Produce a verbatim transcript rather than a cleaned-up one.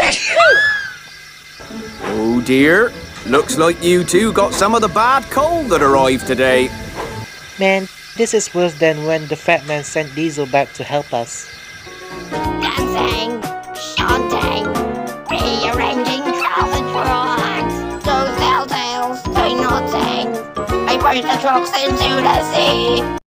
Oh dear, looks like you two got some of the bad cold that arrived today. Man, this is worse than when the fat man sent Diesel back to help us. Dancing, shunting, rearranging covered trucks. Those telltales, say nothing. I pushed the trucks into the sea.